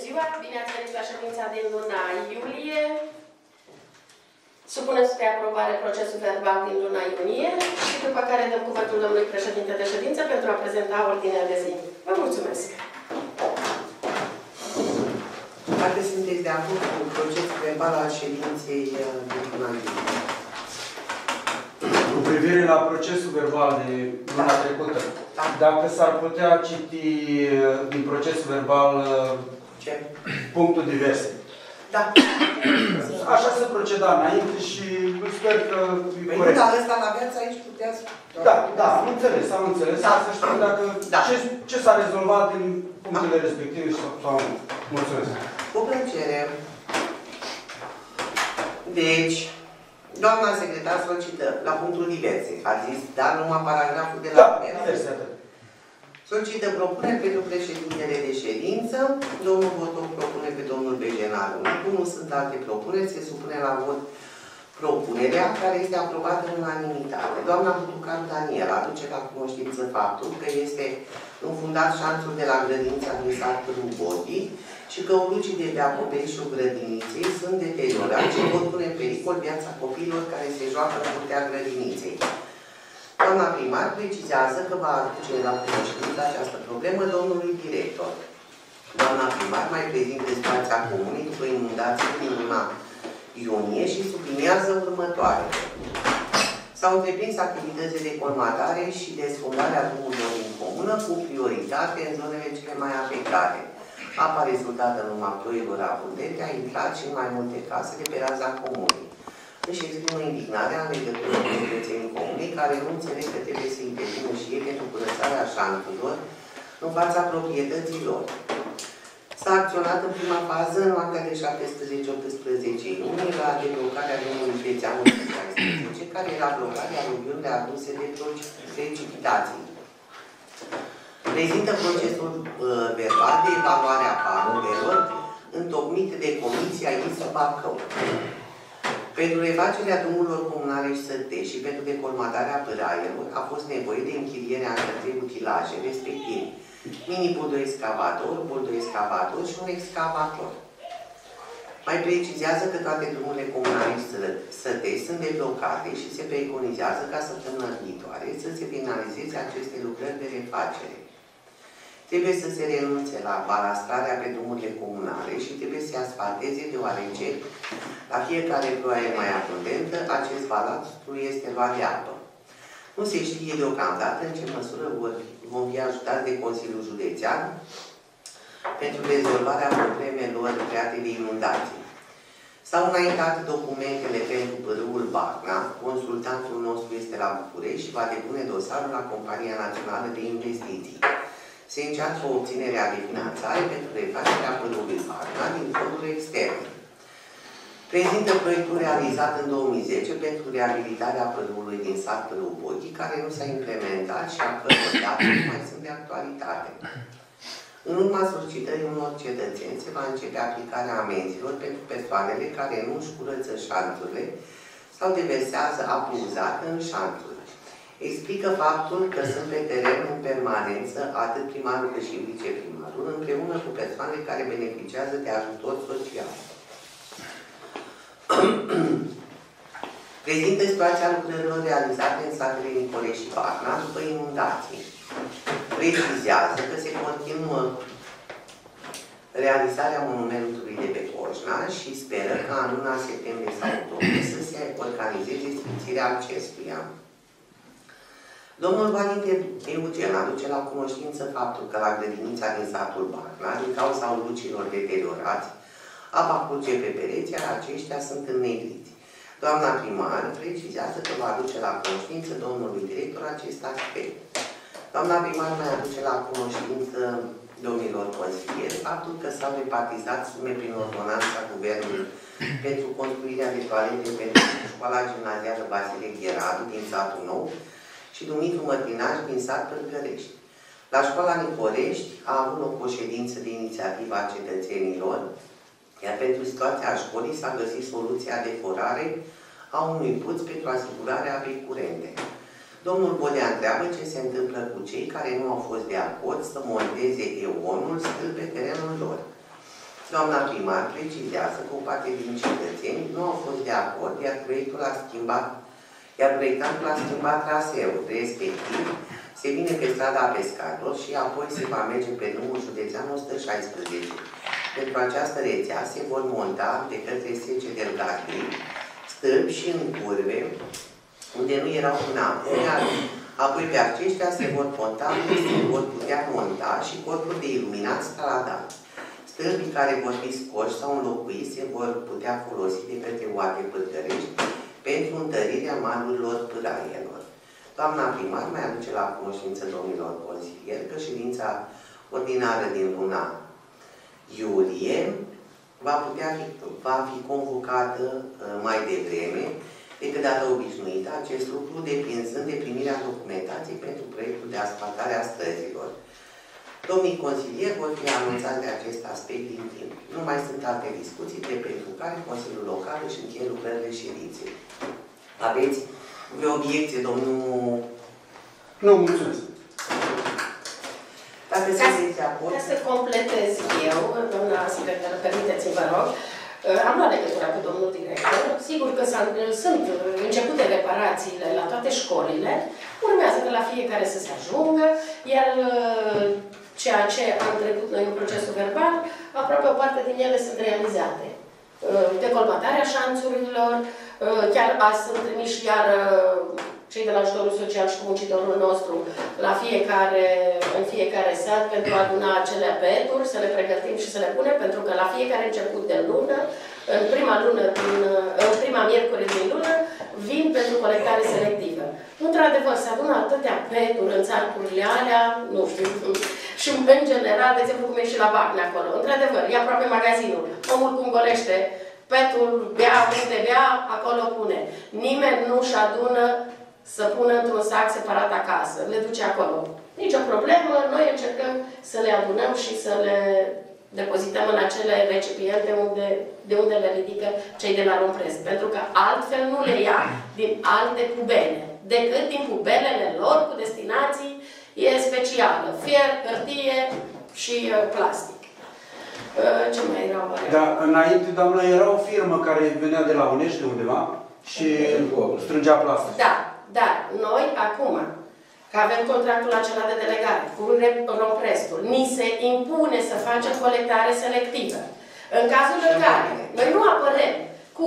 ziua! Bine ați venit la ședința din luna iulie. Supunem spre aprobare procesul verbal din luna iunie și după care dăm cuvântul domnului președinte de ședință pentru a prezenta ordinea de zi. Vă mulțumesc! Dacă sunteți de acord cu procesul verbal al ședinței din luna iulie. Cu privire la procesul verbal de luna trecută, dacă s-ar putea citi din procesul verbal punctul diverse. Da. Așa se proceda înainte și sper că e corect. Dar ăsta l-aveați aici, puteați... Da, am înțeles. Da. Să știu dacă ce s-a rezolvat din punctele respective sau nu. Mulțumesc. Cu plăcere. Deci, doamna secretar solicită la punctul diverse. A zis, dar numai paragraful de la diverse, atât. Solicită propuneri pentru președintele de ședință. Domnul Botoc propune pe domnul Begenaru. Dacă nu sunt alte propuneri, se supune la vot propunerea, care este aprobată în unanimitate. Doamna Butucaru Daniela aduce la cunoștință faptul că este înfundat șanțul de la grădinița din satul Bodi și că ulucii de pe acoperișul grădiniței sunt deteriorați și pot pune în pericol viața copiilor care se joacă în curtea grădiniței. Doamna primar precizează că va aduce la cunoștință această problemă domnului director. Doamna primar mai prezintă situația comunei după inundații din luna iunie și subliniază următoarele. S-au întreprins activități de colmatare și de sfundarea drumurilor în comună cu prioritate în zonele cele mai afectate. Apa rezultată în urma ploilor abundente a intrat și în mai multe case de pe raza comunei. Își exprimă indignarea în legătură cu cetățenii comunei care nu înțeleg că trebuie să intervină și ei pentru curățarea șanțurilor în fața proprietăților. S-a acționat în prima fază în noaptea de 17-18 iunie la deblocarea drumului Pețeanu 16, care era blocat de aluviunile aduse de precipitații. Prezintă procesul verbal de evaluare a panurilor întocmit de Comisia ISU Bacău. Pentru refacerea drumurilor comunale și sătești și pentru decolmatarea pârailor a fost nevoie de închirierea între 3 utilaje, respectiv mini-buldo-excavator, buldo-excavator și un excavator. Mai precizează că toate drumurile comunale și sătești sunt deblocate și se preconizează ca săptămâna viitoare să se finalizeze aceste lucrări de refacere. Trebuie să se renunțe la balastrarea pe drumurile comunale și trebuie să se asfalteze, deoarece la fiecare ploaie mai abundentă, acest balastru este luat de apă. Nu se știe deocamdată în ce măsură vom fi ajutați de Consiliul Județean pentru rezolvarea problemelor create de inundații. S-au înaintat documentele pentru pârâul Barna, consultantul nostru este la București și va depune dosarul la Compania Națională de Investiții. Se încearcă obținerea de finanțare pentru refacerea pârâului Barna din fonduri externe. Prezintă proiectul realizat în 2010 pentru reabilitarea pârâului din satul Bodi, care nu s-a implementat și a căror date nu mai sunt de actualitate. În urma solicitării unor cetățeni se va începe aplicarea amenzilor pentru persoanele care nu își curăță șanțurile sau deversează apă uzată în șanțuri. Explică faptul că sunt pe teren în permanență atât primarul cât și viceprimarul, împreună cu persoane care beneficiază de ajutor social. Prezintă situația lucrărilor realizate în satele Nicolești și Barna după inundații. Precizează că se continuă realizarea monumentului de pe Coșna și speră ca în luna septembrie sau octombrie să se organizeze sfințirea acestuia. Domnul Valinte Eugen aduce la cunoștință faptul că la grădinița din satul Barna, din cauza ulucilor deteriorați, apa curge pe pereți, iar aceștia sunt înnegriți. Doamna primar precizează că va aduce la cunoștință domnului director acest aspect. Doamna primar mai aduce la cunoștință domnilor consilieri faptul că s-au repartizat sume prin ordonanța Guvernului pentru construirea de toalete pentru școala gimnazială Vasile Gheradu din satul Nou și Dumitru Mătinaș din sat Pârgărești. La școala Nicorești a avut loc o ședință de inițiativă a cetățenilor, iar pentru situația școlii s-a găsit soluția de forare a unui puț pentru asigurarea apei curente. Domnul Bodea întreabă ce se întâmplă cu cei care nu au fost de acord să monteze EON-ul stâlp pe terenul lor. Doamna primar precizează că o parte din cetățeni nu au fost de acord, iar proiectantul a schimbat traseul, respectiv se vine pe strada Pescator și apoi se va merge pe drumul județean 116. Pentru această rețea se vor monta de către SC Delgatii stâlpi și în curve unde nu erau până acum, iar apoi pe aceștia se vor putea monta și corpuri de iluminat stradal. Stâlpii care vor fi scoși sau înlocuiți se vor putea folosi de către oate pârgărești pentru întărirea malurilor pâraielor. Doamna primar mai aduce la cunoștință domnilor consilieri că ședința ordinară din luna iulie va fi convocată mai devreme decât data obișnuită, acest lucru depinzând de primirea documentației pentru proiectul de asfaltare a străzilor. Domnii consilieri vor fi anunțați de acest aspect din timp. Nu mai sunt alte discuții pentru care Consiliul Local își încheie lucrările ședinței. Aveți vreo obiecție, domnul? Nu, mulțumesc. Dacă sunteți de acord. Ca să completez eu, doamna secretară, permiteți-mi, vă rog, am luat legătura cu domnul director. Sigur că sunt începute reparațiile la toate școlile. Urmează că la fiecare să se ajungă, iar ceea ce am trecut noi în procesul verbal, aproape o parte din ele sunt realizate. Decolmatarea șanțurilor, chiar azi sunt trimiși iar cei de la ajutorul social și muncitorul nostru în fiecare sat pentru a aduna acele peturi, să le pregătim și să le punem, pentru că la fiecare început de lună, în prima miercuri din lună, vin pentru colectare selectivă. Într-adevăr, se adună atâtea peturi în țarcurile alea, nu știu, și în general, de exemplu, cum e și la Bacne acolo. Într-adevăr, e aproape magazinul. Omul cum golește petul, bea, unde bea, acolo pune. Nimeni nu-și adună să pună într-un sac separat acasă. Le duce acolo. Nici o problemă, noi încercăm să le adunăm și să le depozităm în acele recipiente de unde le ridică cei de la Rompresc. Pentru că altfel nu le ia din alte pubele, decât din pubelele lor cu destinații specială. Fier, hârtie și plastic. Ce mai erau? Da, înainte, doamna, era o firmă care venea de la Unești, de undeva, și strângea plastic. Da, dar noi acum, că avem contractul acela de delegare cu Romprestul, ni se impune să facem colectare selectivă. În cazul în care noi nu apărăm cu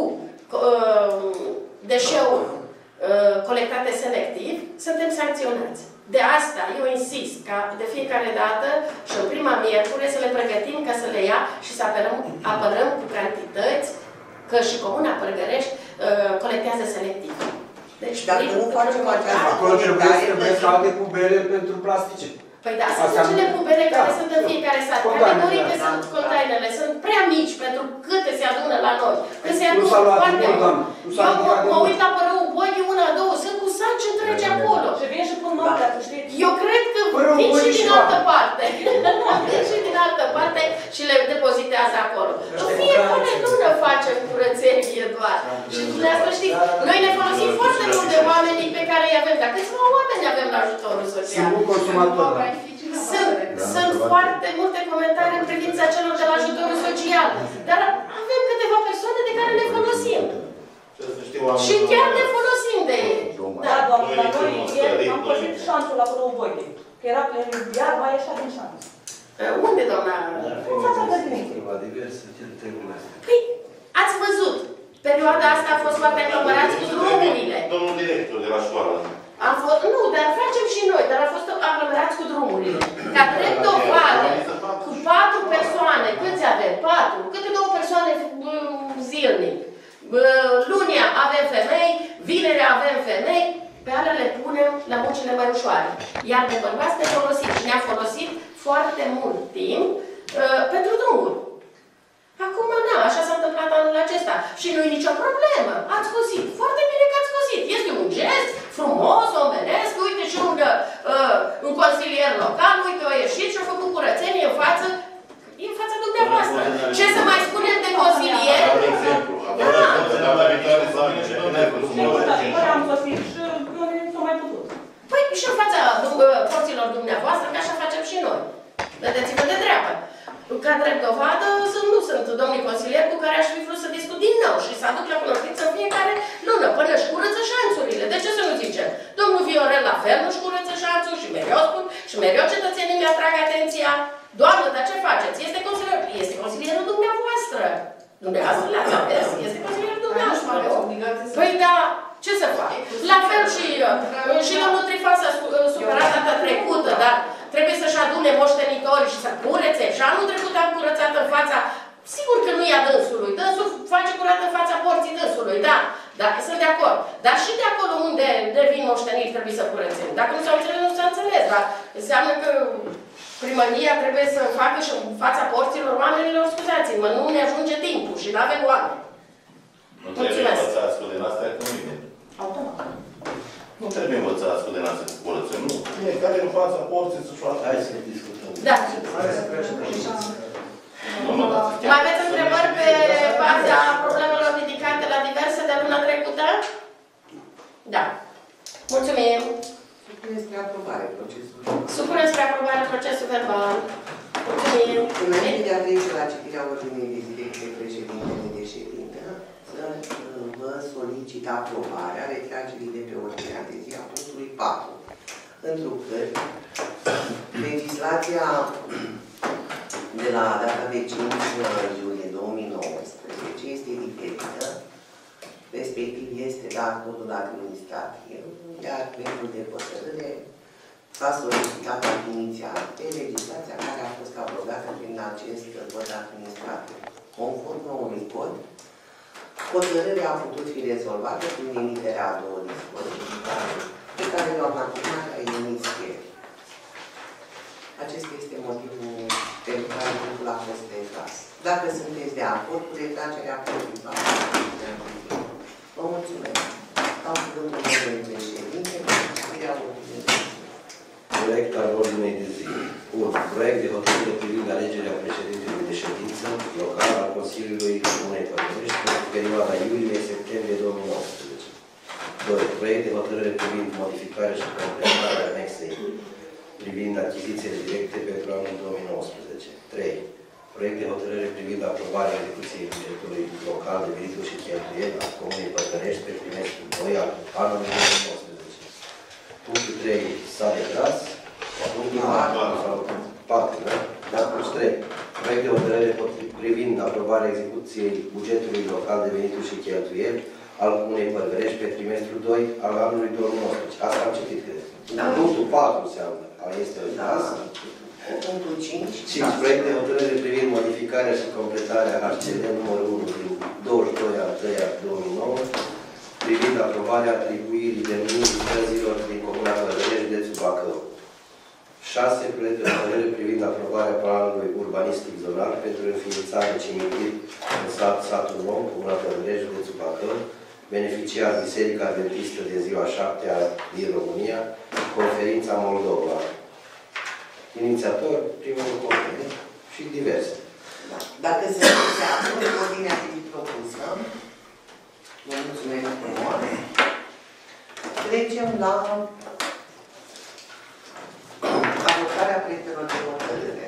deșeuri colectate selectiv, suntem sancționați. De asta eu insist ca de fiecare dată și în prima miercure să le pregătim ca să le ia și să apărăm cu cantități, că și Comuna Părgărești colectează selectiv. Deci, dacă nu facem această acolo trebuie să mergi alte pubele pentru plastice. Păi da, sunt acele pubele care sunt în fiecare sat. Categoric că sunt containerele, sunt prea mici pentru câte se adună la noi. Că se adună foarte mult. Eu mă uit la Părău Boi, una, două, sunt cu saci întregi acolo. Și vin și pun noaptea, tu știi? Eu cred că vin și din altă parte. Vin și din altă parte și le depozitează acolo. În fiecare lună facem curățenie doar. Și dumneavoastră știți, noi ne folosim foarte mult de oamenii pe care îi avem. Dar câțiva oameni avem la ajutorul social. Sunt consumator. Sunt foarte multe comentarii în privința celor de la ajutorul social. Dar avem câteva persoane de care ne folosim. Și chiar ne folosim de ei. Da, doamne, dar noi ieri am păsit șanțul la Părău Boiei. Că era plen iar, mai ieșea din șanț. Unde, doamna? În fața grădinii. Păi, ați văzut. Perioada asta a fost foarte aglomerați cu drumurile. Domnul director de la școală. Nu, dar facem și noi, dar a fost aglomerați cu drumurile. Ca drept dovadă, cu 4 persoane, câți avem? 4, câte 2 persoane zilnic. Lunia avem femei, vinerea avem femei, pe alea le punem la muncile mai ușoare. Iar de bărbați ne folosim și ne-a folosit foarte mult timp pentru drumuri. Acum, na, așa s-a întâmplat anul acesta. Și nu e nicio problemă. Ați scosit. Foarte bine că ați scosit. Este un gest frumos, omenesc. Uite și un consilier local, uite, a ieșit și a făcut curățenie în fața dumneavoastră. Ce să mai spunem de consilier? Am scosit și nu s-a mai putut. Păi și în fața porților dumneavoastră, că așa facem și noi. Vedeți-vă de treabă. Ca drept dovadă, nu sunt domnii consilieri cu care aș fi vrut să discut din nou și să aduc la cunoștință în fiecare lună, până își curăță șanțurile. De ce să nu zicem? Domnul Viorel la fel nu-și curăță șanțul și mereu spun, și mereu cetățenii mi-atrag atenția. Doamnă, dar ce faceți? Este consilierul dumneavoastră. Dumneavoastră le-ați ales, este consilierul dumneavoastră. Păi da, ce să fac? La fel și domnul Trifan s-a supărat data trecută, dar trebuie să-și adune moștenitorii și să curețe. Și anul trecut am curățat în fața, sigur că nu e a dânsului, dânsul face curat în fața porții dânsului, da, dar sunt de acord. Dar și de acolo unde vin moșteniri trebuie să curățem. Dacă nu s-au înțeles, nu s-a înțeles, dar înseamnă că primăria trebuie să facă și în fața porților oamenilor, scuzați-mă, nu ne ajunge timpul și nu avem oameni. Nu trebuie învățați cu din astea cu mine. Automat. Nu trebuie învățați cu din astea cu curățăm, nu. Fiecare în fața porții să-și facă. Hai să discutăm. Da. Mai aveți întrebări pe baza problemelor ridicate la diverse de luna trecută? Da. Mulțumim. Supuneți spre aprobare procesul. Supuneți spre aprobare procesul verbal. Mulțumim. Înainte de a trece la citirea ordinii de zi de către președintele de ședință, să vă solicit aprobarea retragerii de pe ordinea de zi a punctului 4. Întrucât legislația de la data de 5 iulie 2019 este diferită, respectiv este dat codul administrativ, iar proiectul de hotărâre s-a solicitat inițial pe legislația care a fost abrogată prin acest cod administrativ. Conform noului cod, hotărârea a putut fi rezolvată prin emiterea a două dispozitive pe care doamna primar a emis ieri. Acesta este motivul pentru care punctul a fost retras. Dacă sunteți de acord cu retragerea punctului, vă mulțumesc. Am cuvântul de președinte, citirea ordinii de zi. Proiect al ordinei de zi. 1. Proiect de hotărâre privind alegerea președintelui de ședință local al Consiliului Comunei Pătărești pentru perioada iulie-septembrie 2019. 2. Proiect de hotărâre privind modificarea și completarea anexei privind achizițiile directe pentru anul 2019. 3. Proiect de hotărâre privind aprobarea execuției bugetului local de venituri și cheltuieli al Comunei Pătărești pe trimestrul 2 al anului 2019. Punctul 3 s-a retras. Punctul 4, da? Da, plus 3. Proiect de hotărâre privind aprobarea execuției bugetului local de venituri și cheltuieli al Comunei Pătărești pe trimestrul 2 al anului 2019. Asta am citit, cred. Da. Punctul 4 înseamnă. Este retras. Punctul 5. 5. Proiect de hotărâre privind modificarea și completarea HCD numărul 1 din 22 al 3 al 2009 privind aprobarea atribuirii denumirii străzilor din Comuna Pătărești, județul Bacău. 6. Proiect de hotărâre privind aprobarea planului urbanistic zonal pentru înființarea cimitir în satul Nou, Comuna Pătărești, județul Bacău, beneficiar Biserica Adventistă de ziua 7-a din România, Conferința Moldova. Inițiator, primul comitet și diverse. Da. Dacă se acord ordinea de zi propusă, vă mulțumesc frumos. Trecem la adoptarea proiectelor de hotărâre.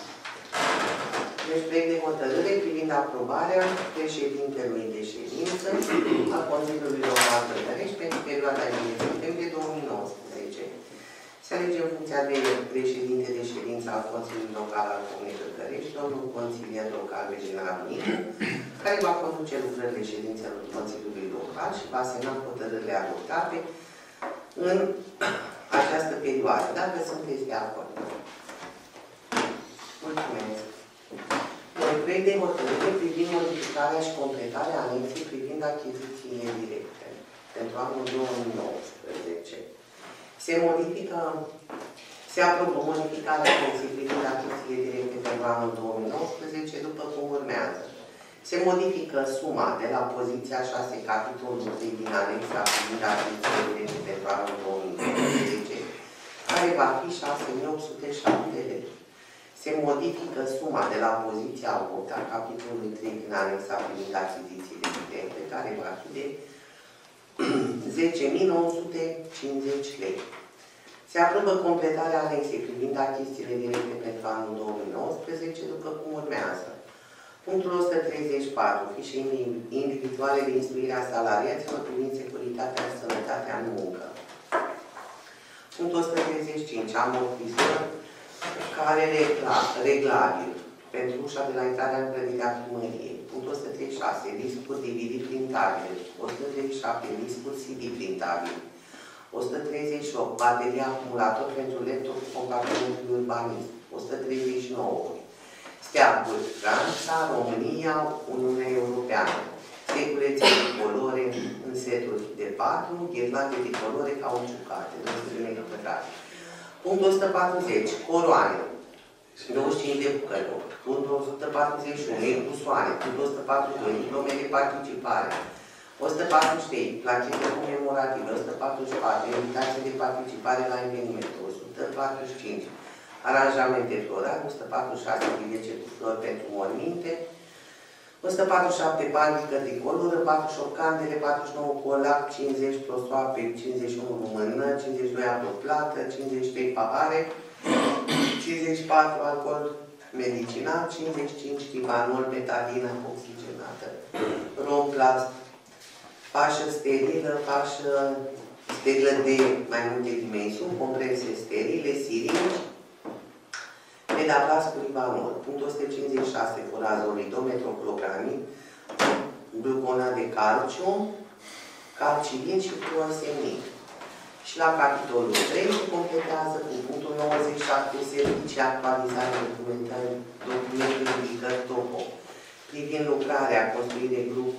Deci proiect de hotărâre privind aprobarea președintelui de ședință a Consiliului Local Pătărești pentru perioada din septembrie 2019. Se alege în funcția de președinte de ședință al Consiliului Local al Comunei Pătărești, domnul consilier local Reginal Nicu, care va conduce lucrările ședințelor Consiliului Local și va semna hotărârile adoptate în această perioadă, dacă sunteți de acord. Mulțumesc. Proiect de hotărâre privind modificarea și completarea anexei privind achizițiile directe pentru anul 2019. Se aprobă modificarea anexei privind achizițiile directe pentru anul 2019 după cum urmează. Se modifică suma de la poziția 6, capitolul 3 din anexa privind achizițiile directe pentru anul 2019, care va fi 6.807 de lei. Se modifică suma de la poziția 8 a capitolului 3 din anexa privind achizițiile directe, care va fi de 10.950 lei. Se aprobă completarea anexei privind achizițiile directe pentru anul 2019, după cum urmează. Punctul 134. Fișe individuale de instruire a salariaților privind securitatea și sănătatea în muncă. Punctul 135. Amortizor care reglabil pentru ușa de la intrarea în clădirea primăriei. Punctul 136. Discuri DVD printabile. 137. Discuri CD printabile. 138. Baterii acumulator pentru laptop cu compartimentul urbanism. 139. Steaguri, Franța, România, Uniunea Europeană. Stegulețe tricolore în seturi de 4, ghirlande tricolore cauciucate, 200 m². Punctul 140. Coroane. 25 de bucări. Punctul 141. Ecusoane. Punctul 142. Diplome de participare. 143. Plachete comemorative. 144. Invitații de participare la evenimente. 145. Aranjamente florale. 146. Bilece cu flori pentru morminte. 147. Bandică tricoloră. 48. Candele. 49. Colac. 50. Prosoape. 51. Lumână. 52. Apă plată. 53. Pahare. 54. Alcool medicinal. 55. Tibanol. Betadină oxigenată. Romplast. Pașă sterilă, pașă sterilă de mai multe dimensiuni, comprese sterile, siringi, medaplast cu ribanol. Punctul 156, furazolid, metroclopramid, gluconat de calciu, calcilin și fluosemid. Și la capitolul 3 se completează cu punctul 97, servicii actualizare documentului indicări topo, privind lucrarea, construire grup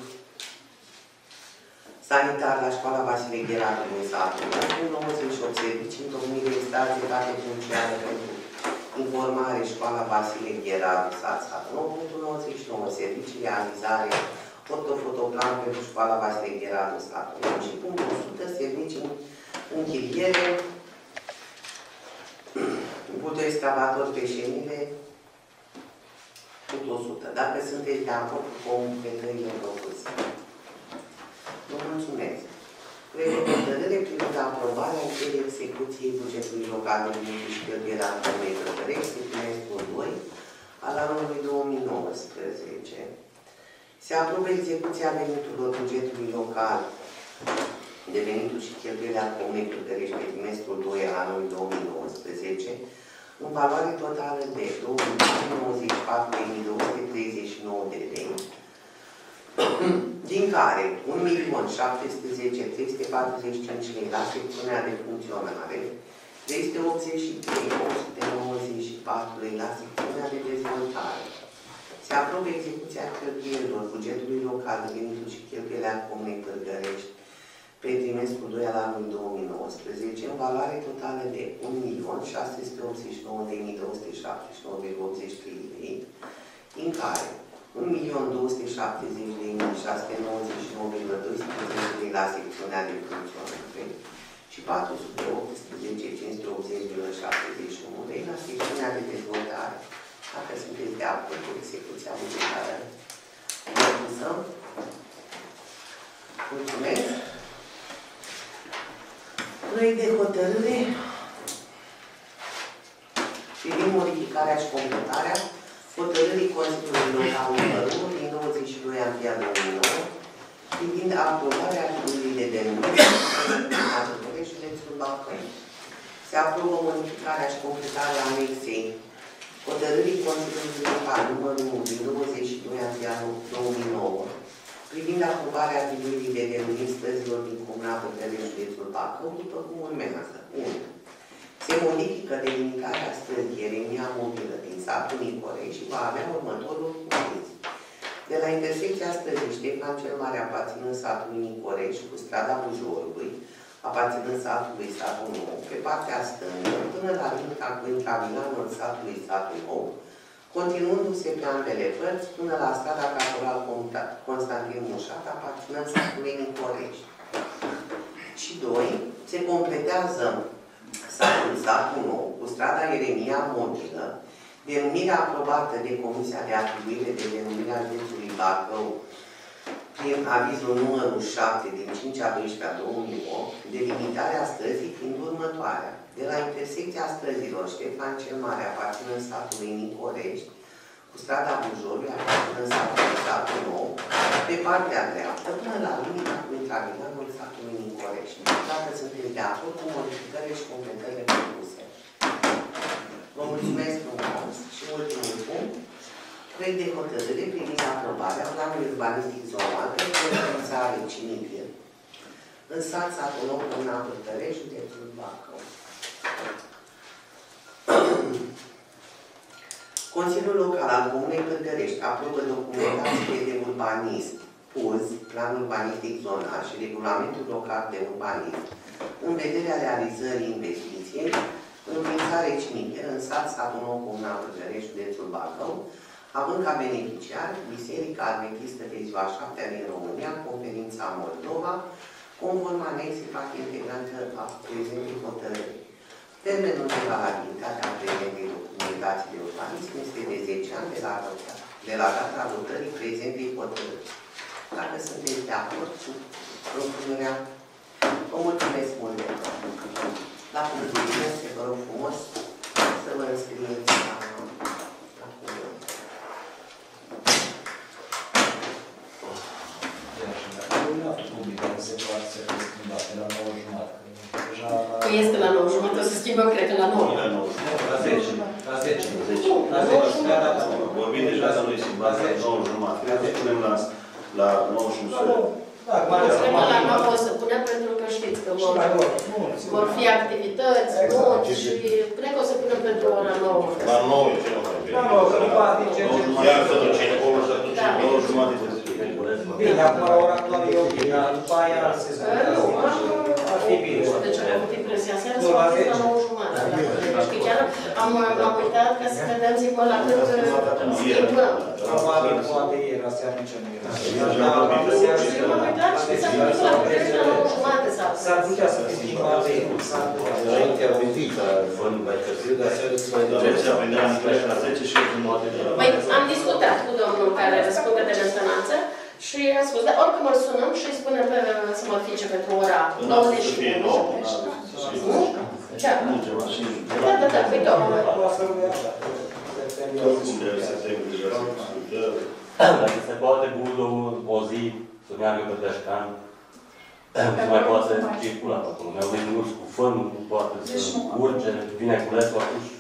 sanitar la școala Vasile Gheratu din satul. Punctul 98, servicii, întocmire, instalație, date funciare pentru informare, școala Vasile Gheratu, satul. Punctul 99, servicii, realizare, fotoplan pentru școala Vasile Gheratu, satul. Și punctul 100, servicii, închiriere, butul excavator pe șenile, punctul 100. Dacă sunteți de acord cu completările propuse. Vă mulțumesc. Proiect de hotărâre privind aprobarea încheierii execuției bugetului local în și cheltuirea Comei Cătărești, trimestrul 2 al anului 2019. Se aprobă execuția veniturilor bugetului local de venituri și cheltuirea Comei Cătărești pe trimestrul 2 al anului 2019 în valoare totală de 294.239 de lei, din care 1.710.345 lei la secțiunea de funcționare, 383.894 lei la secțiunea de dezvoltare. Se aprobă execuția cheltuielilor bugetului local de venituri și cheltuielea Comunei Pârgărești pe trimestrul 2 al anului 2019 în valoare totală de 1.689.273 lei, din care 1.270.699,12 lei la secțiunea de funcționare și 418.580,71 lei la secțiunea de dezvoltare. Dacă sunteți de acord cu execuția bugetară, mulțumesc. Proiect de hotărâre privind modificarea și completarea hotărârii Consiliului Local numărul 1 din 22 aprilie 2009 privind aprobarea actului de denumire a Cătărești, județul Bacău. Se aprobă modificarea și completarea anexei hotărârii Consiliului Local numărul 1 din 22 aprilie 2009 privind aprobarea actului de denumire străzilor din Comuna Cătărești, județul Bacău, după cum urmează. 1. Se modifică delimitarea străzii Eremia Mobilă din satul Nicorei și va avea următorul cuprins. De la intersecția străzii Ștefan cel Mare, aparținând satului Nicorei și cu strada Bujorului, aparținând satului Satul Nou, pe partea stângă, până la limita cu intravilanul satului Satul Nou, continuându-se pe ambele părți până la strada Caporal Constantin Mușat, aparținând satului Nicorești. Și 2. Se completează Satul Nou cu strada Eremia Mobilă, denumirea aprobată de Comisia de Atribuire de denumire a județului Bacău prin avizul numărul 7 din 5/12/2008, delimitarea străzii fiind următoarea. De la intersecția străzilor Ștefan cel Mare, aparținând satului Nicorești, cu strada Bujorului, aparținând satului partea dreaptă până la limita cu intravilanul satului Nicorești. Dacă sunteți de acord cu modificările și completările propuse. Vă mulțumesc frumos și ultimul punct. Proiect de hotărâre privind aprobarea planului urbanistic zonal pentru înființare cimitir în sat Satul Nou, Comuna Vâltărești, județul Bacău. Consiliul Local al Comunei Vâltărești aprobă documentație de urbanism, PUZ, Plan Urbanistic Zonal și Regulamentul Local de Urbanism, în vederea realizării investiției, înființare cimitir în sat Satul Nou, Comuna Vâltărești, județul Bacău, având ca beneficiar Biserica Adventistă de Ziua 7-a din România, Conferința Moldova, conform anexei parte integrantă a prezentei hotărâri. Termenul de valabilitate a prezentei documentații de urbanism este de 10 ani de la data adoptării prezentei hotărâri. Dacă sunteți de acord cu propunerea, vă mulțumesc mult de tot. La concluzie, vă rog frumos să vă înscrieți la cuvânt. Nu a fost publicat, se poate să fie schimbat la 9:30. Că este la 9:30, o să schimbăm, cred că la 9. La 10. La 10. La 10. Vorbim deja să nu-i schimbați la 9:30. Cred că punem la 9:30. Cred că la 9 o să punem pentru că știți că vor fi activități, munci și cred că o să punem pentru ora 9. La 9 e cel mai bine. La 9, după adică... Iar să duce acolo, să duce 9:30 de zi. Bine, acum la ora actuală e ok, dar după aia se spune. Ar fi bine. Deci am avut impresia seara să fac la 9:30. Deci chiar am uitat ca să vedem, zic, mă, la cât schimbăm. Probabil, poate ieri, aseară nici nu era. Eu m-am uitat și s-a făcut la putere la 9:30 sau... S-ar putea să fie schimbat de Înainte a venit la fondul mai târziu, dar seara să mai Trebuie să aprendeam la 10 și Păi, am discutat cu domnul care răspunde de mentenanță și a spus, dar oricum îl sunăm și îi spunem să mă fice pentru ora 21. Da, păi domnule. Dacă se poate budul o zi să meargă pe Deșcan, nu mai poate să circula pe acolo. Mi-au venit urși cu fân, nu poate să urce, vine culesul atunci.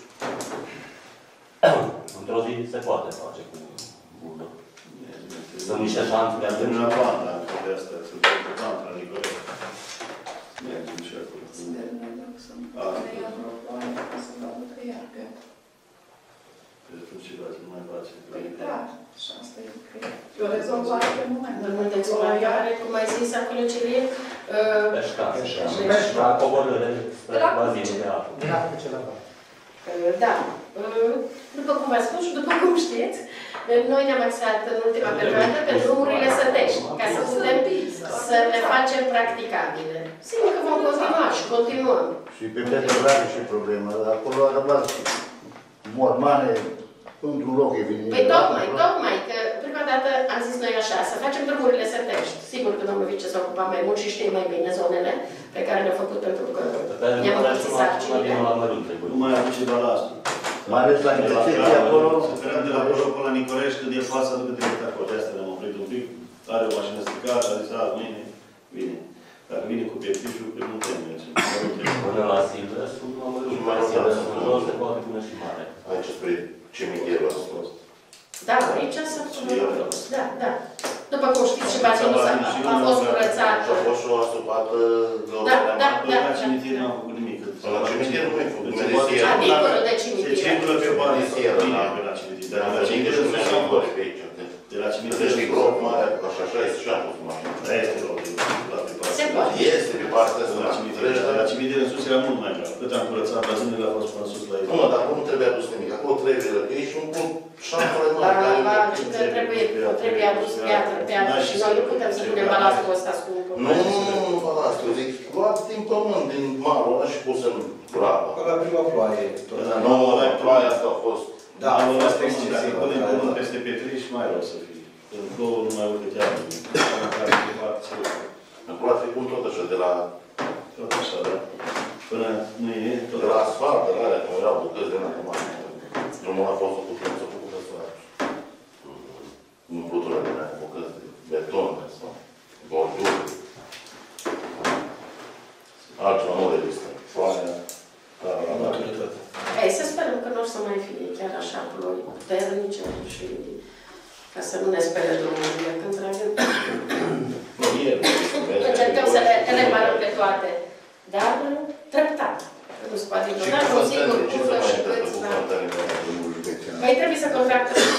Într-o zi se poate face cu budul. Sunt niște șanțuri atunci. Nu la banda, de asta, sunt important la Nicorești. Mergem și acolo. Atunci ce faci, nu mai face. Și asta e, cred. E o rezolvare pe moment. Domnul Dexolariare, cum ai zis acolo, Cirie? Peșca, coborâre, bazinul de apă. Da. După cum v-am spus și după cum știți, noi ne-am axat în ultima perioadă pe drumurile sătești, ca să putem să le facem practicabile. Sigur că vom continua și continuăm. Și pe Petrolare și problemă, acolo a rămas mormane într-un loc evident. Păi tocmai, că prima dată am zis noi așa, să facem drumurile sătești. Sigur că domnul vice s-a ocupat mai mult și știe mai bine zonele pe care le-a făcut pentru că ne-am împărțit sarcinile. Nu mai am ceva la asta. Mai ales la intersecție acolo. Să sperăm de la acolo până la Nicorești, când el poate să aducă direct acolo. De asta ne-am oprit un pic. Are o mașină stricată, a zis, mâine, vine. Dacă vine cu pieptișul, că nu trebuie. Până la Silvestru, mai Silvestru în jos, se poate pune și mare. Aici spre cimitirul a fost. Da, aici s-a făcut. Da. După cum știți, și bazinul a fost curățat. Și a fost și o astupată. Da. La cimitir n-am făcut nimic. La cimitir nu e făcut. Dincolo de cimitir. Se circulă pe bani pe la cimitir. Dar la cimitir nu se am pe aici. De la cimitir știi grob mare, așa este și am pus mașina. Da, este grob. Se poate. Este pe partea asta. La cimitir în sus era mult mai grav. Cât am curățat bazinele a fost până sus la ei. Nu, dar acolo nu trebuie adus nimic. Acolo trebuie răpiri și un punct șampule mari. Trebuie adus piatră și noi nu putem să punem balastul ăsta scump. Nu balastul. Eu zic, luat din pământ, din malul ăla și pus în groapă. La prima ploaie. Nu, la ploaie asta a fost. Da, a fost excesiv. Punem peste petriș mai rău să fie. În plouă nu mai urcă chiar. Acolo a trecut tot așa de la... Tot așa, da? Până nu e... De la asfalt, de la alea, cum erau bucăți de la mare. Drumul a fost făcut, s-a făcut asfalt. Nu flutură de la bucăți de beton. să nu ne spere drumurile când tragem. Încercăm să le reparăm pe toate, dar treptat. Nu se poate ignora, nu sigur cum și câți. Păi trebuie să contractăm și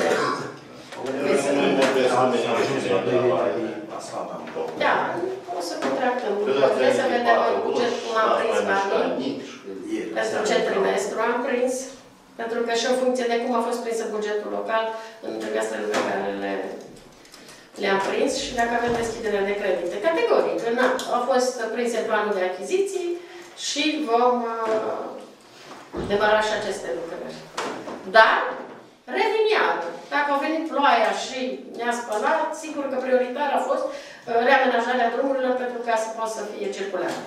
da, o să contractăm. Trebuie să vedem în buget cum am prins banii. Pentru ce trimestru am prins. Pentru că și în funcție de cum a fost prins bugetul local, în trimestrele pe care le-am prins și dacă avem deschidere de credite. Categoric, au fost prinse planul de achiziții și vom demara și aceste lucruri. Dar, revin iar. Dacă a venit ploaia și ne-a spălat, sigur că prioritar a fost reamenajarea drumurilor pentru ca să poată să fie circulare.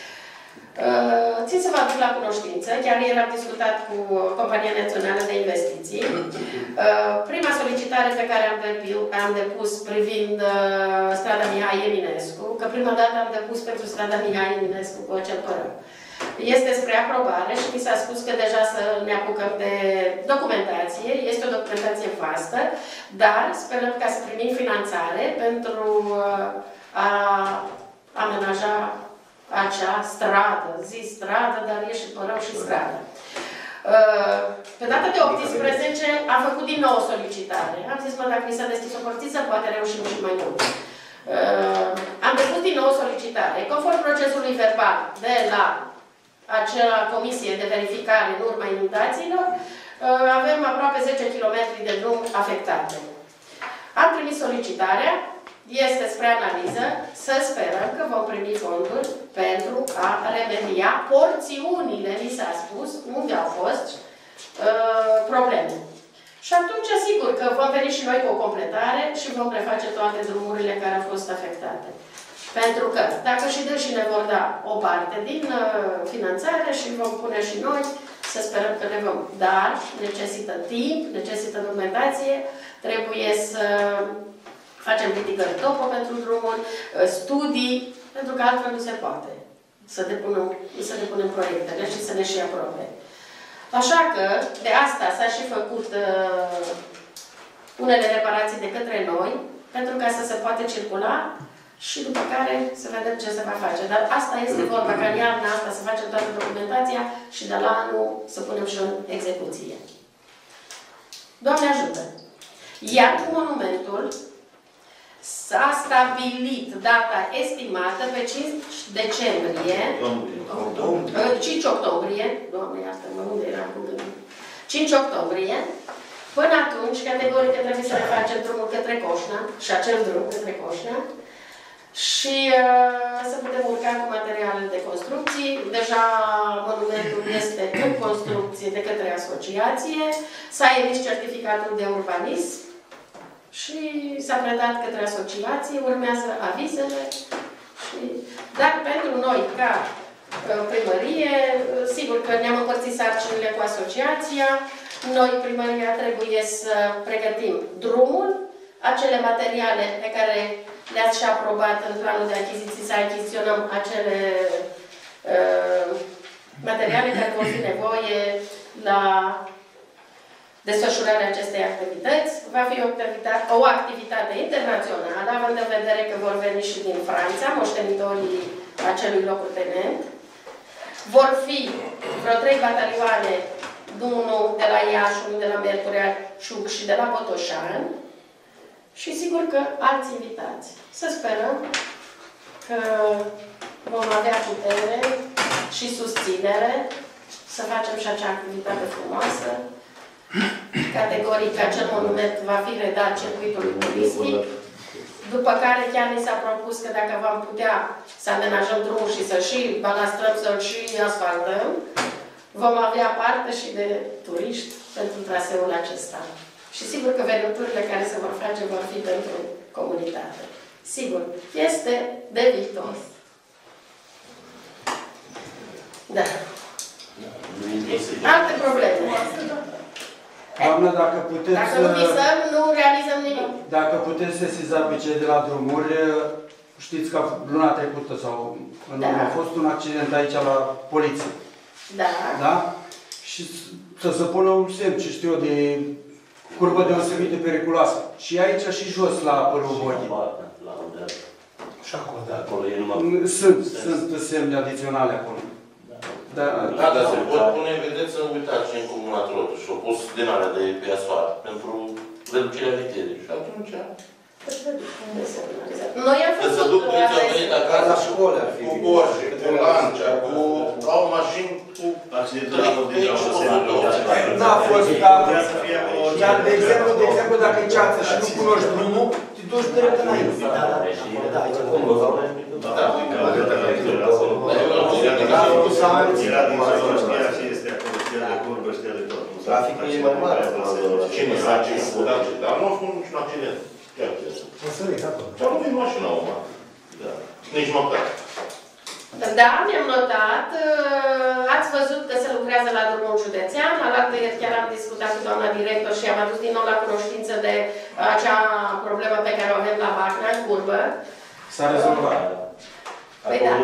Țin să vă aduc la cunoștință, chiar ieri am discutat cu Compania Națională de Investiții. Prima solicitare pe care am depus privind strada Mihai Eminescu, că prima dată am depus pentru strada Mihai Eminescu cu acel părău. Este spre aprobare și mi s-a spus că deja să ne apucăm de documentație. Este o documentație vastă, dar sperăm ca să primim finanțare pentru a amenaja acea stradă, stradă, dar e și părău și stradă. Pe data de 18 am făcut din nou o solicitare. Am zis, mă, dacă mi s-a deschis o portiță, poate reușim și mai mult. Am depus din nou o solicitare. Conform procesului verbal de la acea comisie de verificare în urma inundațiilor, avem aproape 10 km de drum afectate. Am trimis solicitarea. Este spre analiză, să sperăm că vom primi fonduri pentru a remedia porțiunile, mi s-a spus, unde au fost probleme. Și atunci, sigur că vom veni și noi cu o completare și vom reface toate drumurile care au fost afectate. Pentru că, dacă și dânsii ne vor da o parte din finanțare și vom pune și noi, să sperăm că ne vom. Dar necesită timp, necesită documentație, trebuie să facem ridicări topo pentru drumuri, studii, pentru că altfel nu se poate să depunem proiectele și să le și aprobe. Așa că, de asta s-a și făcut unele reparații de către noi, pentru ca să se poate circula și după care să vedem ce se va face. Dar asta este vorba, ca în iarna asta să facem toată documentația și de la anul să punem și în execuție. Doamne ajută! Iar cu monumentul s-a stabilit data estimată pe 5 decembrie, 5 octombrie, Doamne, iartă-mă, unde eram cu gândul? 5 octombrie, până atunci, categoric trebuie să ne facem drumul către Coșna, și acel drum către Coșna, și să putem urca cu materiale de construcții. Deja monumentul este în construcție de către asociație, s-a emis certificatul de urbanism, și s-a predat către asociație, urmează avizele. Dar pentru noi, ca primărie, sigur că ne-am împărțit sarcinile cu asociația. Noi, primăria, trebuie să pregătim drumul, acele materiale pe care le-ați și aprobat în planul de achiziții, să achiziționăm acele materiale care vor fi nevoie la desfășurarea acestei activități. Va fi o activitate internațională, având în vedere că vor veni și din Franța, moștenitorii acelui locotenent. Vor fi vreo 3 batalioane, unul de la Iași, unul de la Miercurea-Ciuc și de la Botoșani. Și sigur că alți invitați. Să sperăm că vom avea putere și susținere să facem și acea activitate frumoasă. Categoric, acel monument va fi redat circuitului turistic, după care chiar ni s-a propus că dacă vom putea să amenajăm drumul și să și balastrăm, să și asfaltăm, vom avea parte și de turiști pentru traseul acesta. Și sigur că veniturile care se vor face vor fi pentru comunitate. Sigur, este de viitor. Da. Alte probleme. Doamnă, dacă puteți... Dacă nu visăm, nu realizăm nimic. Dacă puteți sesiza pe cei de la drumuri, știți că luna trecută sau în urmă a fost un accident aici la poliție. Da. Da? Și să se pună un semn, ce știu eu, de Curbă deosebită periculoasă. Și aici și jos la părul Boghii. Și acolo, da. Acolo e numai... Sunt semne adiționale acolo. Da, dar se pot pune, vedeți, uitați, în comuna Trotu și-au pus din alea de pe asfalt pentru reducerea vitezei. Și atunci... Noi am făcut... Să duc, au venit acasă la școală ar fi cu Porsche, cu Lancia, au mașini cu... Accidentul a fost din n-a fost, dar de exemplu, dacă e ceață și nu cunoști drumul, te duci direct înainte. Traficul e mai mare. Cine s-a accidentat? Dar nu a fost niciun accident. O să vezi acolo. Și-a lovit mașina acum. Nici măcar. Da, mi-am notat. Ați văzut că se lucrează la drumul județean. Alaltă ieri chiar am discutat cu doamna director și am adus din nou la cunoștință de acea problemă pe care o avem la Bacna, în curbă. S-a rezolvat. Păi da.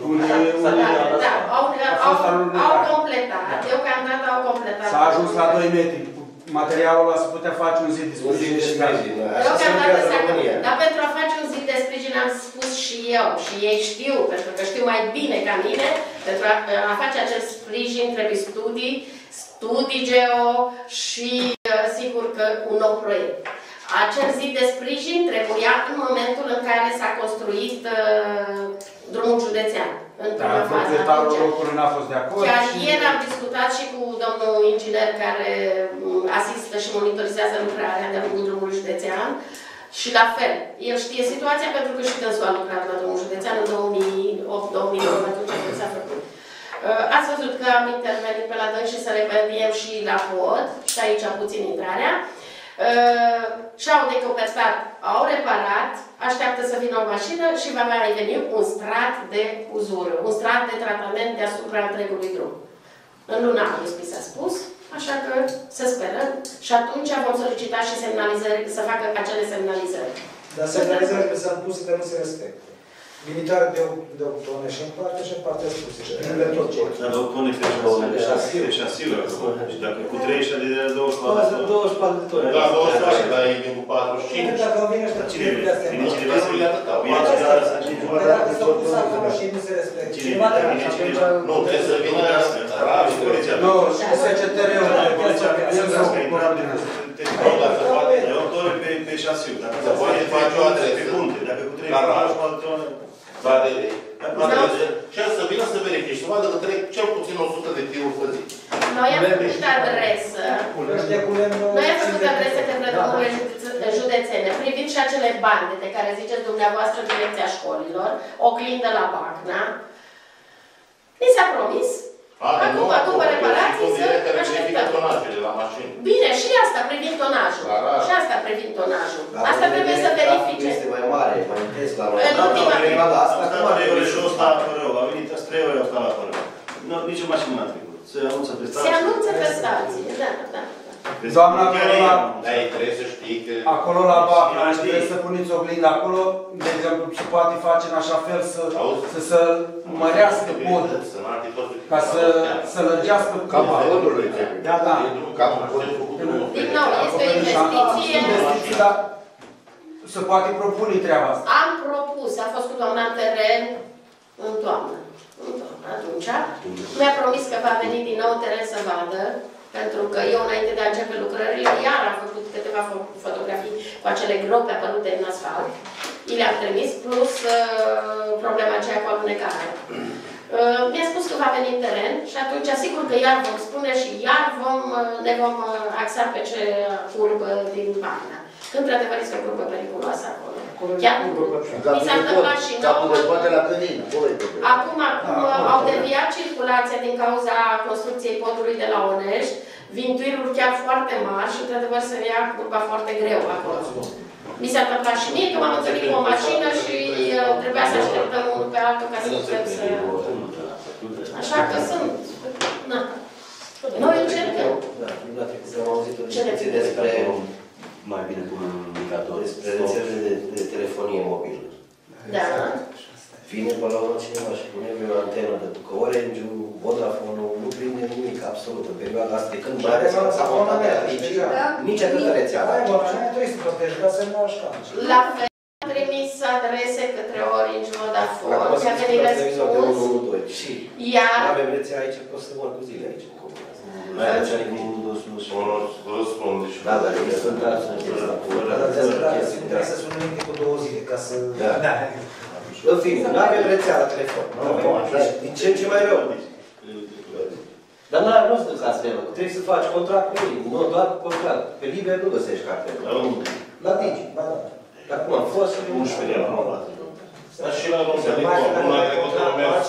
Au completat. Deocamdată au completat. S-a ajuns la 2 metri. Materialul ăla se putea face un zid de sprijin și gata. Dar pentru a face un zid de sprijin am spus și eu, și ei știu, pentru că știu mai bine ca mine, pentru a face acest sprijin trebuie studii geo și sigur că un nou proiect. Acel zid de sprijin trebuia în momentul în care s-a construit drumul județean. În prima fază. N-a fost de acord. Chiar ieri am discutat și cu domnul inginer care asistă și monitorizează lucrarea de-a lungul drumului județean. Și la fel, el știe situația pentru că și dânsul a lucrat la drumul județean în 2008-2009, atunci când s-a făcut. Ați văzut că am intervenit pe la dâns și să revediem și la pod, și aici puțin intrarea. Și-au decopertat, au reparat, așteaptă să vină o mașină și va mai veni un strat de uzură, un strat de tratament deasupra întregului drum. În luna august mi s-a spus, așa că să sperăm și atunci vom solicita și semnalizări, să facă acele semnalizări. Dar semnalizările s-au pus că nu se respectă. Limitarea de 8 tone și în parte și în partea spuse. Dar 8 tone pe șasiul. Și dacă cu 30 de 24 de tone. 24 de tone. Da, 24, dar e din cu 45. Dacă vine ăștia cine vine? Vine cineva să vine atâta. Dacă s-au pus acolo și nu se respectă. Cineva trebuie cineva. Nu, trebuie să vină poliția. Nu, și SCTR-ul. Poliția de 8 tone pe șasiul. Dacă se face o adresă pe punte, dacă cu 34 tone. Și să vină să verifici, să vadă că trec cel puțin 100 de tiruri pe zi. Noi am făcut adresă. Noi am făcut adresă către drumurile județene, privind și acele bande de care ziceți dumneavoastră direcția școlilor, oglindă la Bacna. Mi s-a promis. Acum, după reparații, să așteptăm. Bine, și asta privind tonajul. Și asta privind tonajul. Asta trebuie să verifice. Este mai mare, mai intens la noi. În ultima perioadă asta, acum a venit 3 ori, au stat la fără. Nici o mașină n-a trecut. Se anunță prestații. Se anunță prestații, da. Doamna, trebuie să știi că... acolo la Bacna, trebuie să puneți oglindă acolo, de exemplu, se poate face în așa fel să se mărească podul, ca să lărgească capul podului. Da. Capul podului. Din nou, este o investiție. Dar se poate propune treaba asta. Am propus, a fost cu doamna în teren în toamnă. Atunci, mi-a promis că va veni din nou în teren să vadă, pentru că eu, înainte de a începe lucrările, iar am făcut câteva fotografii cu acele gropi apărute în asfalt. I le-am trimis, plus problema aceea cu alunecarea. Mi-a spus că va veni în teren și atunci, sigur că iar vom spune și iar ne vom axa pe ce curbă din Bacna. Când într-adevăr este o curbă periculoasă acolo. Chiar mi s-a întâmplat și nouă. Acum au deviat circulația din cauza construcției podului de la Onești, vintuiruri chiar foarte mari și într-adevăr se ia curba foarte greu acolo. Mi s-a întâmplat și mie că m-am întâlnit cu o mașină și trebuia să așteptăm unul pe altul ca să putem să... Așa că sunt... Noi încercăm. Ce ne despre... Mai bine pun un indicator. Despre rețelele de telefonie mobilă. Da. Vine până la urmă cineva și pune o antenă de că Orange-ul, Vodafone-ul nu prinde nimic, absolut, în perioada asta, de când mai ales că s-a montat de aici, nici atâta rețea. Hai, bă, așa trebuie să plătești, dar să-mi lași ca. La fel, am trimis adrese către Orange, Vodafone, și a venit răspuns. Iar... Nu avem rețea aici, pot să mor cu zile aici, în comună. Mai are cea nici răspunde și... Da, dar eu sunt dar să știți la cură. Trebuie să sun înainte cu 2 zile, ca să... Da. În fine, nu avem rețea la telefon. Din ce în ce mai rău. Dar nu o să duc astfel, trebuie să faci contract cu ei, nu doar contract. Pe liber nu găsești cartelă. La Digi. Dar cum a fost? 11 de aprovat. Dar și la România, luna trecută,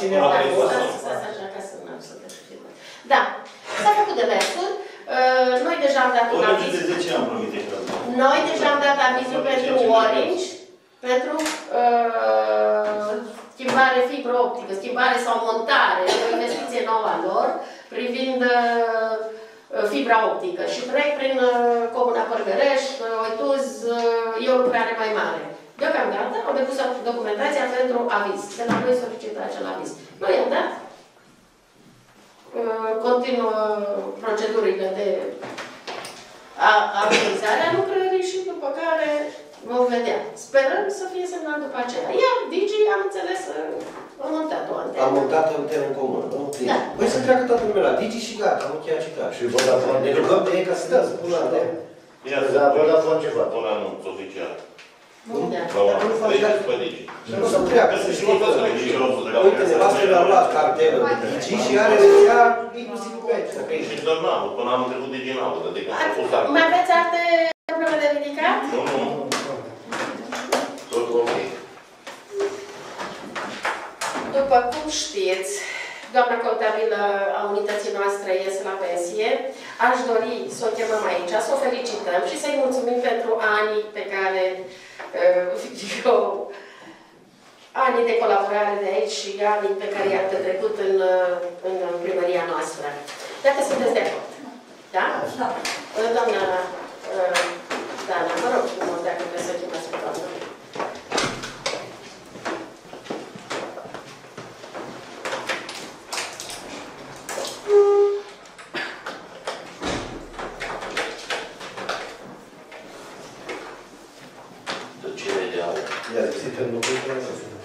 Da, s-a făcut demersul. Noi deja am dat un aviz. De 10 ani promite. Noi deja am dat avizul pentru Orange, pentru schimbare fibră optică, schimbare sau montare, o investiție nouă a lor, privind fibra optică. Și trec prin Comuna Părgăreș, Oituz, e o lucrare mai mare. Deocamdată au depus documentația pentru aviz. De la noi solicită acel aviz. Noi am dat. Continuă procedurile de autorizare a lucrării și după care vom vedea. Sperăm să fie semnat după aceea. Iar Digi, am înțeles, a montat o antenă. Am montat o antenă în comun, nu? Da. Păi să treacă toată lumea la Digi și gata, am încheiat și gata. Și Vodafone? Ne rugăm de ei ca să dă, să pună antenă. Dar Vodafone ce fac? Un anunț oficial. Da. Nu să treacă, să știi că... Uite, nevastă mi-a luat cartelă de Digi și are rețea inclusiv cu aici. Și Dărnavul, până am trecut de Ginavul, de când s-a pus Mai aveți alte probleme de ridicat? Nu. Tot ok. După cum știți, doamna contabilă a unității noastre iese la pensie. Aș dori să o chemăm aici, să o felicităm și să-i mulțumim pentru anii pe care anii de colaborare de aici și anii pe care i-a trecut în primăria noastră. Dacă sunteți de acord. Da? Da. Doamna Dana, vă rog frumos, dacă vreți să chemați pe doamna. Ia zi, pe nu trebuie să fie.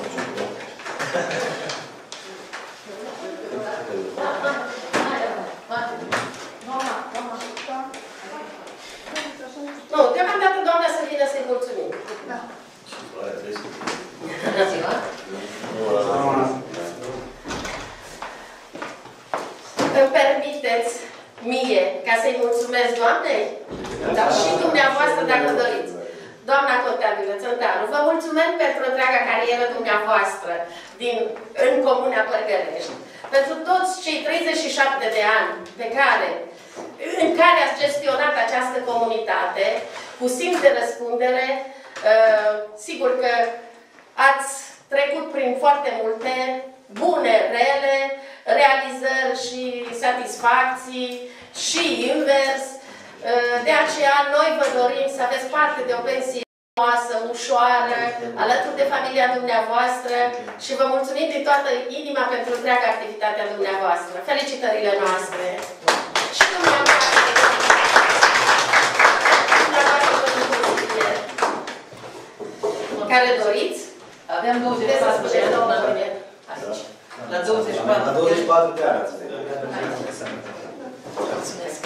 Nu, deocamdată doamna să vină să-i mulțumim. Da. Bună ziua! Îmi permiteți mie ca să-i mulțumesc doamnei? Dar și dumneavoastră dacă doriți. Doamna contabilă Țântaru, vă mulțumim pentru întreaga carieră dumneavoastră în Comuna Părgărești. Pentru toți cei 37 de ani în care ați gestionat această comunitate cu simț de răspundere. Sigur că ați trecut prin foarte multe bune, rele, realizări și satisfacții și invers. De aceea, noi vă dorim să aveți parte de o pensie frumoasă, ușoară, alături de familia dumneavoastră și vă mulțumim din toată inima pentru întreaga activitatea dumneavoastră. Felicitările noastre! Și dumneavoastră, care doriți? Aveam 24 de ani. La 24. La 24 de ani ați venit. Mulțumesc!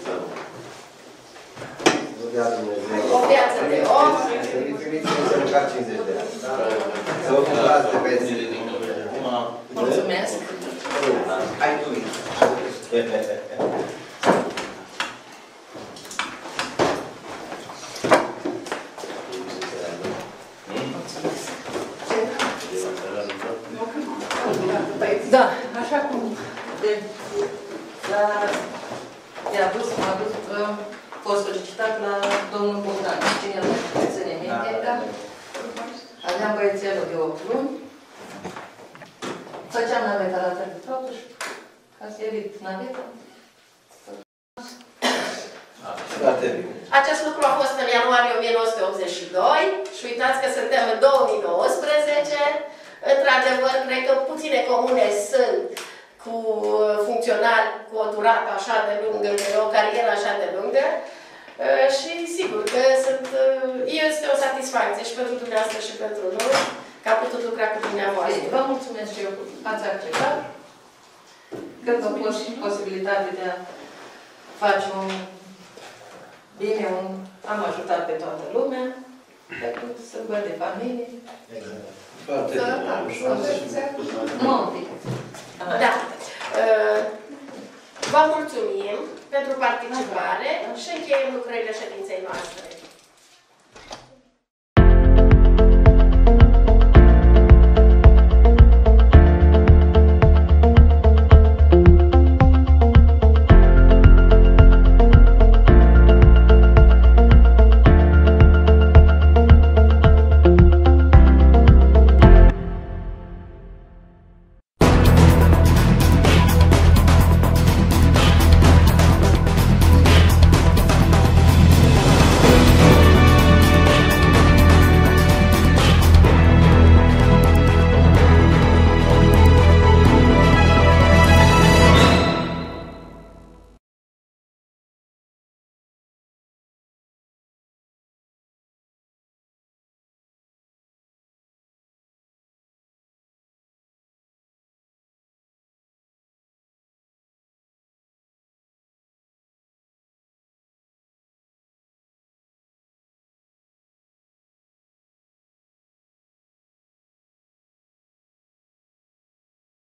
O viață de om. Să măcar 50 de ani. Să vă bucurați de pensie. Mulțumesc! Hai tu. Da, așa cum i-a dus, m-a dus, fost solicitat la domnul Bogdan. Cine el mai ține minte, da? Aveam băiețelul de 8 luni. Făceam naveta la tărbi, totuși, a servit naveta. Acest lucru a fost în ianuarie 1982 și uitați că suntem în 2019. Într-adevăr, cred că puține comune sunt cu funcționari cu o durată așa de lungă, o carieră așa de lungă. Și sigur că este o satisfacție și pentru dumneavoastră și pentru noi că am putut lucra cu dumneavoastră. Vă mulțumesc și eu că ați acceptat. Cred că a fost și posibilitatea de a face un bine, am ajutat pe toată lumea, pentru sărbări de familie. Foarte Nu un pic. Da. Vă mulțumim pentru participare și încheiem lucrările ședinței noastre.